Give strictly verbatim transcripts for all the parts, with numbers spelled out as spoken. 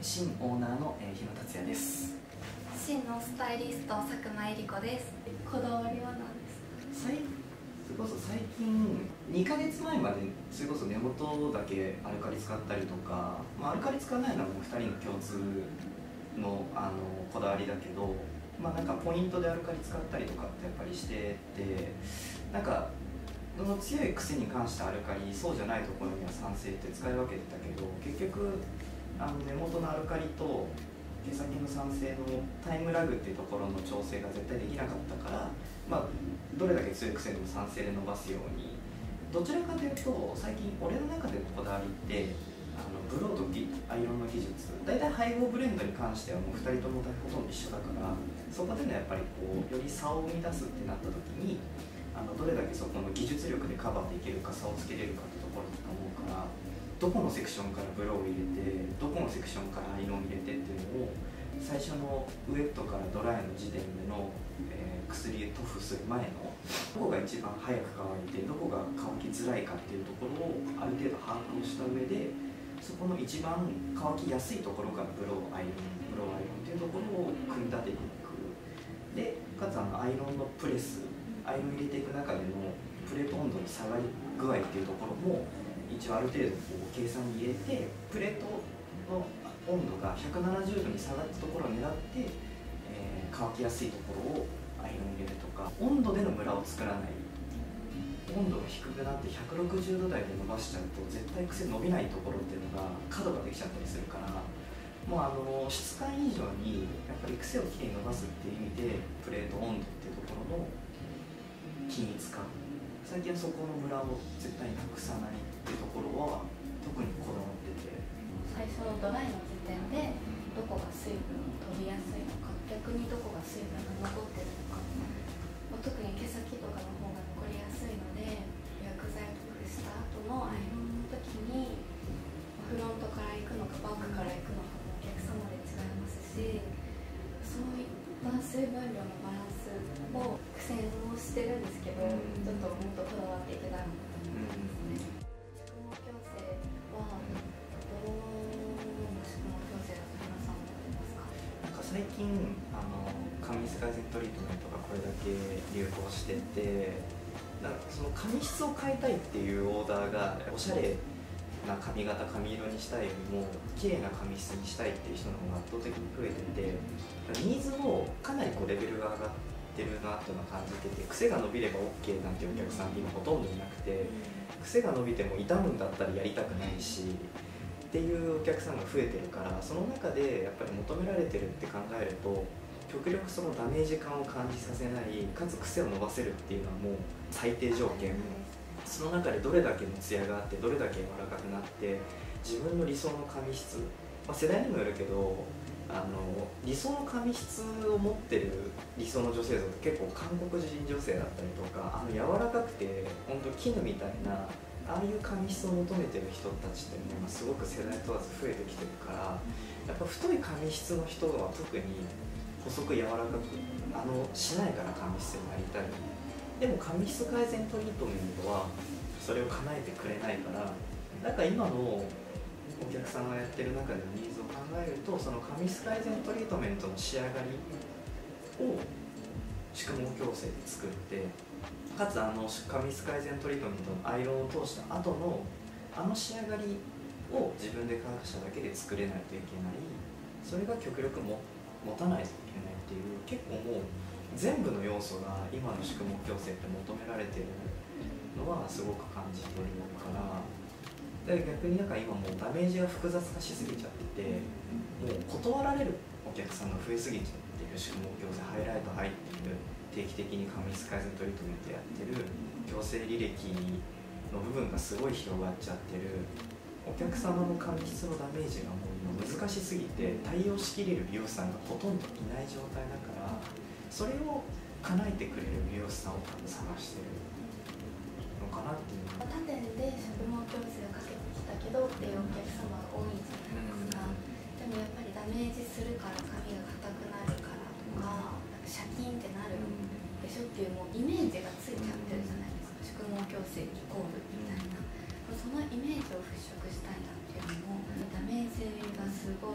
新オーナーの、えー、日野達也です。 真のスタイリスト佐久間恵理子です。こだわりは何ですか？ それこそ最近にかげつまえまでそれこそ根元だけアルカリ使ったりとか、まあ、アルカリ使わないのはもうふたりの共通 の, あのこだわりだけど、まあ、なんかポイントでアルカリ使ったりとかってやっぱりしてて、なんかその強い癖に関してアルカリ、そうじゃないところには酸性って使い分けてたけど、結局あの根元のアルカリと毛先の酸性のタイムラグっていうところの調整が絶対できなかったから、まあ、どれだけ強い癖でも酸性で伸ばすように、どちらかというと最近俺の中でのこだわりってあのブローとアイロンの技術、大体配合ブレンドに関してはもうふたりともほとんど一緒だから、そこでのやっぱりこうより差を生み出すってなった時に、あのどれだけそこの技術力でカバーできるか、差をつけれるかってところだと思うから、どこのセクションからブローを入れて、どこのセクションからアイロンを入れてっていうのを最初のウェットからドライの時点での、えー、薬で塗布する前のどこが一番早く乾いてどこが乾きづらいかっていうところをある程度把握をした上で、そこの一番乾きやすいところからブローアイロンブローアイロンっていうところを組み立てていく。でかつあのアイロンのプレス、アイロン入れていく中でのプレート温度の下がり具合っていうところも一応ある程度こう計算に入れて、プレートの温度がひゃくななじゅうどに下がったところを狙って、えー、乾きやすいところをアイロン入れるとか、温度でのムラを作らない。温度が低くなってひゃくろくじゅうど台で伸ばしちゃうと絶対癖伸びないところっていうのが角ができちゃったりするから、もうあの質感以上にやっぱり癖をきれいに伸ばすっていう意味でプレート温度っていうところの均一化、最近はそこのムラを絶対なくさないっていうところは特にこだわってて、 最初のドライの時点でどこが水分を飛びやすいのか、逆にどこが水分が残ってるのか、特に毛先とかの方が残りやすいので、薬剤塗布した後のアイロンの時にフロントから行くのかバックから行くのかもお客様で違いますし、そういった水分量のバランスを苦戦をしてるんですけど、ちょっともっとこだわっていけたらなと思いますね。宿毛矯正はどの宿毛矯正だと皆さん思ってますか？ なんか最近あの髪質改善トリートメントがこれだけ流行してて、なんかその髪質を変えたいっていうオーダーがおしゃれな髪型、髪色にしたいよりも綺麗な髪質にしたいっていう人の方が圧倒的に増えてて、ニーズもかなりこうレベルが上がってるなっていうのを感じてて、癖が伸びれば OK なんていうお客さんって今ほとんどいなくて、癖が伸びても傷むんだったらやりたくないしっていうお客さんが増えてるから、その中でやっぱり求められてるって考えると、極力そのダメージ感を感じさせない、かつ癖を伸ばせるっていうのはもう最低条件。その中でどれだけのツヤがあって、どれだけ柔らかくなって自分の理想の髪質、まあ、世代にもよるけど、あの理想の髪質を持ってる理想の女性像って結構韓国人女性だったりとか、あの柔らかくて本当絹みたいなああいう髪質を求めてる人たちっていうのがすごく世代問わず増えてきてるから、やっぱ太い髪質の人は特に細く柔らかく、あのしなやかな髪質になりたい。でも髪質改善トリートメントはそれを叶えてくれないから、なんか今のお客さんがやってる中でのニーズを考えると、その髪質改善トリートメントの仕上がりを宿毛矯正で作って、かつあの髪質改善トリートメントのアイロンを通した後のあの仕上がりを自分で科学者だけで作れないといけない、それが極力も持たないといけないっていう、結構もう全部の要素が今の宿毛矯正って求められてるのはすごく感じてるから、で逆になんか今もうダメージが複雑化しすぎちゃってて、もう断られるお客さんが増えすぎちゃってる。宿毛矯正ハイライト入ってる、定期的に髪質改善トリートメントやってる、矯正履歴の部分がすごい広がっちゃってるお客様の髪質のダメージがもう今難しすぎて対応しきれる美容師さんがほとんどいない状態だから、それを叶えてくれる美容師さんを多分探してるのかなっていう。 他店で宿毛矯正をかけてきたけどっていうお客様が多いんじゃないですか、うん、でもやっぱりダメージするから髪が硬くなるからとか、なんかシャキンってなるでしょっていうもうイメージがついちゃってるじゃないですか、宿毛矯正イコールみたいな、そのイメージを払拭したいなっていうのも、ダメージがすごい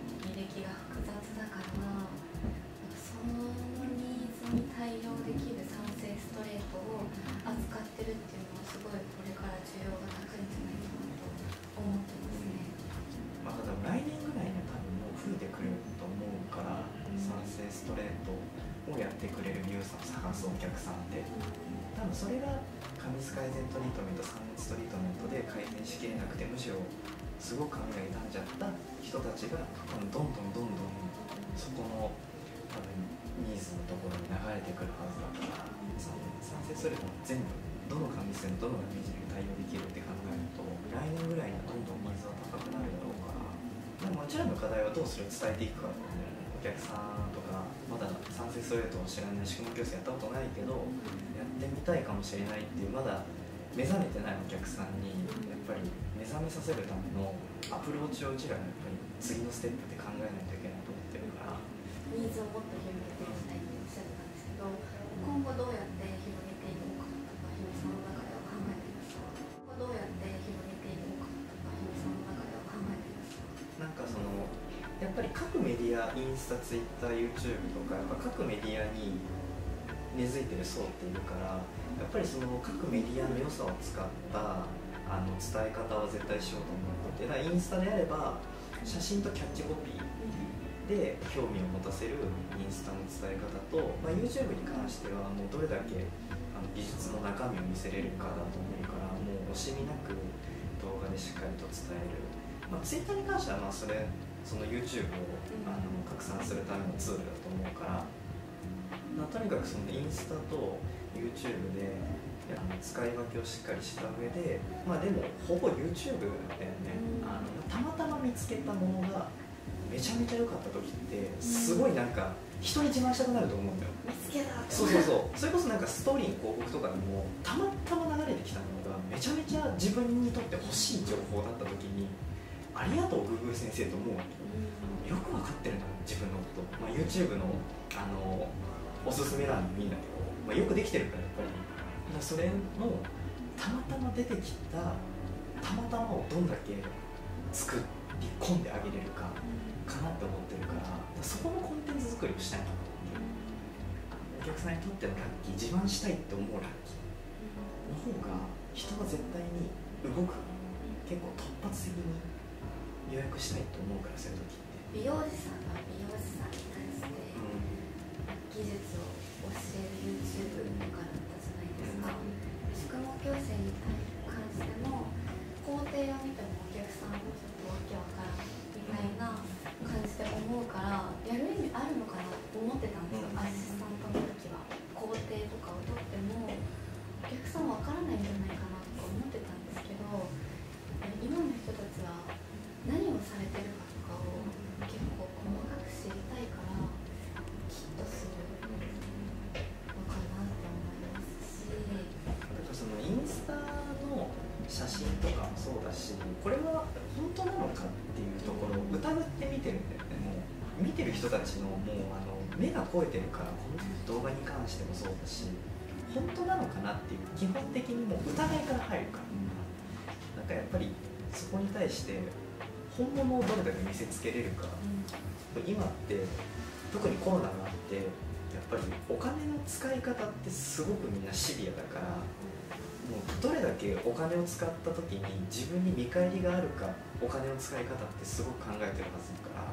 履歴が複雑だから、そのニーズに対応できる三性ストレートを扱ってるっていうのはすごいこれから需要が高いんじゃないかなと思ってますね。 まあ、多分来年ぐらいには多分もう増えてくると思うから、三性ストレートをやってくれる美容師さんを探すお客さんで、多分それが髪質改善トリートメント、三熱トリートメントで改善しきれなくて、むしろすごく髪が傷んじゃった人たちが多分どんどんどんどんそこの多分ニーズのところに流れてくるはずだから、三性ストレートも全部どの髪質にどのダメージに対応できるって考えると、来年ぐらいにはどんどんニーズは高くなるだろうから、でももちろんの課題はどうそれを伝えていくかだと思う。お客さんとかまだ三性ストレートを知らない、宿毛矯正やったことないけどやってみたいかもしれないっていうまだ目覚めてないお客さんにやっぱり目覚めさせるためのアプローチをうちらがやっぱり次のステップで考えないといけないと思ってるから、 ニーズをもっと広げていきたいっておっしゃってたんですけど、今後どうやって広げていこうかとか、日野さんの中では考えていますか？今後どうやって広げていこうかとか、日野さんの中では考えていますか？ なんかそのやっぱり各メディア、インスタ、ツイッター、YouTube とかやっぱ各メディアに根付いてる層っているから、やっぱりその各メディアの良さを使ったあの伝え方は絶対しようと思ってて、だからインスタであれば写真とキャッチコピーで興味を持たせるインスタの伝え方と、まあ、YouTube に関してはもうどれだけあの技術の中身を見せれるかだと思うから、もう惜しみなく動画でしっかりと伝える。まあ、Twitter に関してはまあそれその YouTube をあの拡散するためのツールだと思うから、まあ、とにかくそのインスタと YouTube であの使い分けをしっかりした上で、まあでもほぼ YouTube だよね。あのたまたま見つけたものがめちゃめちゃ良かった時ってすごいなんか人に自慢したくなると思うんだよ。 見つけた。 そうそうそう。それこそなんかストーリーの広告とかでもたまたま流れてきたものがめちゃめちゃ自分にとって欲しい情報だった時に、ありがとう Google 先生と思うわけ。よく分かってるな自分のこと、まあ、YouTube の、あのおすすめ欄見るんだけど、まあ、よくできてるからやっぱりそれのたまたま出てきたたまたまをどんだけ作り込んであげれるかかなって思ってるから、そこのコンテンツ作りをしたいなと思って、お客さんにとってのラッキー、自慢したいって思うラッキーの方が人は絶対に動く。結構突発的に予約したいと思うから、そういう時って美容師さんが美容師さんに対して技術を教える YouTube とかだったじゃないですか。宿毛矯正に関しても工程を見てもお客さんもちょっとわけわからんみたいな感じで思うから、やる意味あるのかなと思ってたんですよ、アシスタントの時は。工程とかをとってもお客さんわからないんじゃないかなとか思ってたんですけど、今の人たちは何をされてるかとかを結構細かく知りたいから、きっとするのかなって思いますし、 そのインスタの写真とかもそうだし、これは本当なのかっていうところを疑って見てるんだよね。もう見てる人たちのもうあの目が肥えてるから、この動画に関してもそうだし、本当なのかなっていう基本的にもう疑いから入るから、なんかやっぱりそこに対して本物をどれだけ見せつけれるか、うん、今って特にコロナがあってやっぱりお金の使い方ってすごくみんなシビアだから、もうどれだけお金を使った時に自分に見返りがあるか、お金の使い方ってすごく考えてるはずだから、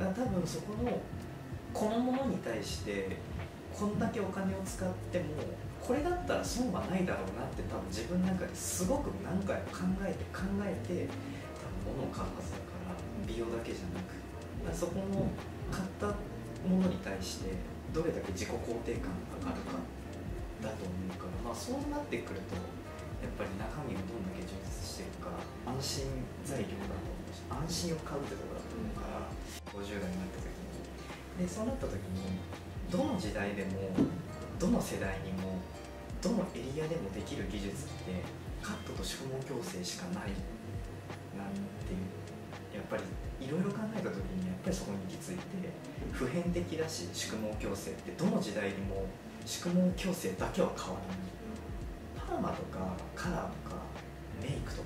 だから多分そこのこのものに対してこんだけお金を使ってもこれだったら損はないだろうなって多分自分の中ですごく何回も考えて考えて多分物を買うはずだから、美容だけじゃなく、だからそこの買ったものに対してどれだけ自己肯定感が上がるかだと思うから、まあ、そうなってくるとやっぱり中身がどんだけ充実してるか安心材料だと思うし、安心を買うってところだと思うから、ごじゅう代になった時にでそうなった時にどの時代でもどの世代にもどのエリアでもできる技術ってカットと宿毛矯正しかないなっていう、やっぱりいろいろ考えた時にやっぱりそこに行き着いて、普遍的だし宿毛矯正ってどの時代にも宿毛矯正だけは変わらない。パーマとかカラーとかメイクとかは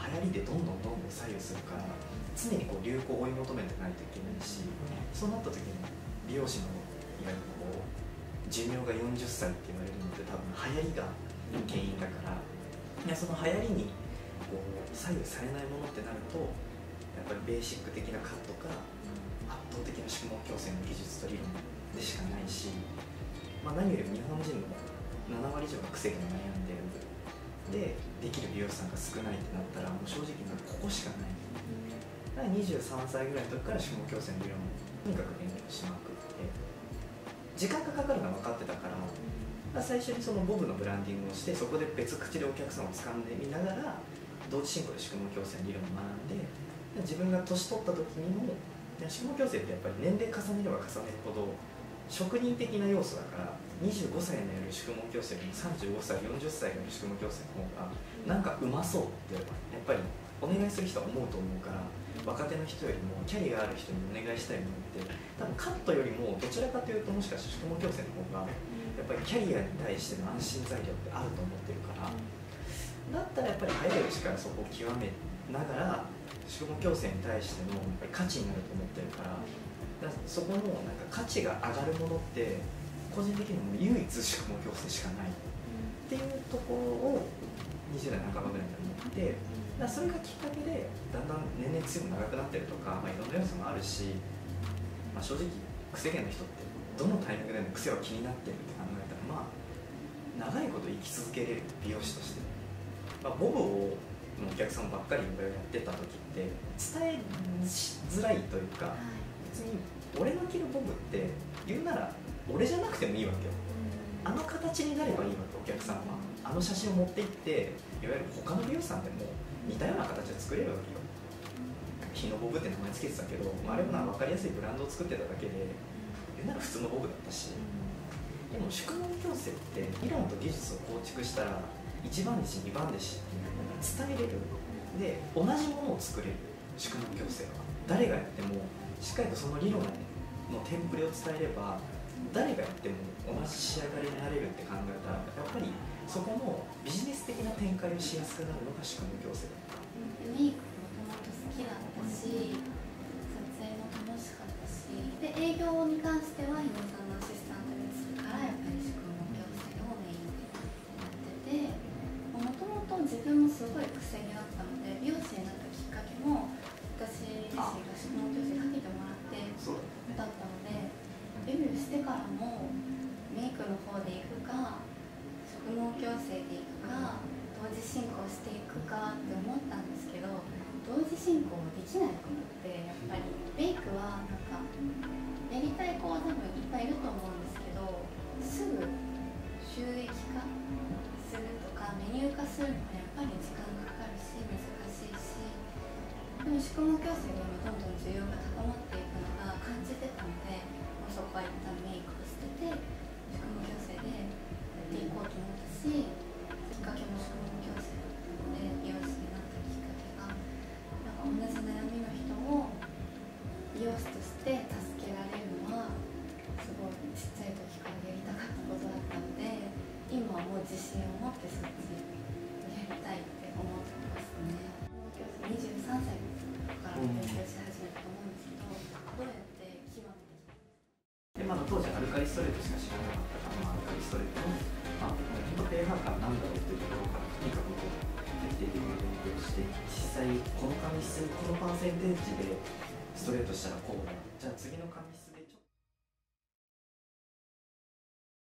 行りでどんどんどんどん左右するから常にこう流行を追い求めてないといけないし、そうなった時に美容師のいわゆるこう寿命がよんじゅっさいって言われるのって多分流行りが原因だから、いやその流行りにこう左右されないものってなるとやっぱりベーシック的なカットか圧倒的な宿毛矯正の技術と理論でしかないし、まあ、何よりも日本人のななわり以上が癖毛に悩んでるでできる美容師さんが少ないってなったらもう正直もうここしかない。だからにじゅうさんさいぐらいの時から宿毛矯正の理論をとにかく勉強しまくって時間がかかるのは分かってたから、最初にそのボブのブランディングをしてそこで別口でお客さんを掴んでみながら同時進行で宿毛矯正の理論を学んで、自分が年取った時にも宿毛矯正ってやっぱり年齢重ねれば重ねるほど職人的な要素だから、にじゅうごさいのやる宿毛矯正よりもさんじゅうごさいよんじゅっさいのやる宿毛矯正の方がなんかうまそうってやっぱりお願いする人は思うと思うから、若手の人よりもキャリアがある人にお願いしたいものって多分カットよりもどちらかというともしかして宿毛矯正の方がやっぱりキャリアに対しての安心材料ってあると思ってるから、だったらやっぱり早いうちからそこを極めながら宿毛矯正に対してのやっぱり価値になると思ってるから、だからそこのなんか価値が上がるものって個人的にも唯一宿毛矯正しかないっていうところをにじゅうだいなかばぐらいに思って、だからそれがきっかけでだんだん年々癖も長くなってるとか、まあ、いろんな要素もあるし、まあ、正直癖毛の人ってどのタイミングでも癖は気になってるって考えたら、まあ長いこと生き続けれる美容師として、まあ、ボブをのお客さんばっかりやってた時って伝えしづらいというか、別に俺の着るボブって言うなら俺じゃなくてもいいわけよ。あの形になればいいわけ。お客さんはあの写真を持っていっていわゆる他の美容師さんでも似たような形で作れるわけよ。日のボブって名前つけてたけど、まあ、あれもな分かりやすいブランドを作ってただけで言うなら普通のボブだったし、でも宿毛矯正って理論と技術を構築したらいちばん弟子にばん弟子伝えれるで同じものを作れる。宿毛矯正は誰がやってもしっかりとその理論のテンプレを伝えれば誰がやっても同じ仕上がりになれるって考えたら、やっぱりそこのビジネス的な展開をしやすくなるのが宿毛矯正だった。 メイクもともと好きだったし、撮影も楽しかったし、で営業に関しては日野さんのアシスタントにするからやっぱり宿毛矯正をメインでやってて、もともと自分もすごい癖毛だったので、美容師になったきっかけも私自身が宿毛矯正かけてもらってだったので、デビューしてからもメイクの方で行くか宿毛矯正で行くか同時進行していくかって思ったんですけど、同時進行できないと思って、やっぱりメイクはなんかやりたい子は多分いっぱいいると思うんですけど、すぐ収益化するとかメニュー化するのはやっぱり時間かかるし難しいし、でも宿毛矯正で今どんどん需要が高まっていくのが感じてたので、まあ、そこは一旦メイクを捨てて宿毛矯正でやっていこうと思ったし、きっかけも宿毛矯正だったので、美容師になったきっかけがなんか同じ悩みの人を美容師として助けられるのはすごいちっちゃい時からやりたかったことだったので、今はもう自信を持ってそっちやりたいって思ってますね。にじゅうさんさいから勉強し始めたと思うんですけど、どうやって極めてで、まだ当時アルカリストレートしか知らなかったから、まあ、アルカリストレートの、まあ、元々 pH 感なんだろうっていうところからとにかくこう徹底的に勉強して、実際この紙質このパーセンテージでストレートしたらこうだ、じゃあ次の紙質